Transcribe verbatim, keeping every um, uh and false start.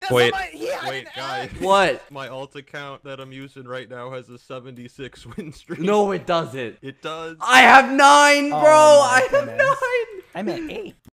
Wait, wait, guys. What? My alt account that I'm using right now has a seventy-six win streak. No, it doesn't. It does. I have nine, bro. Oh my I have goodness. nine. I'm at eight.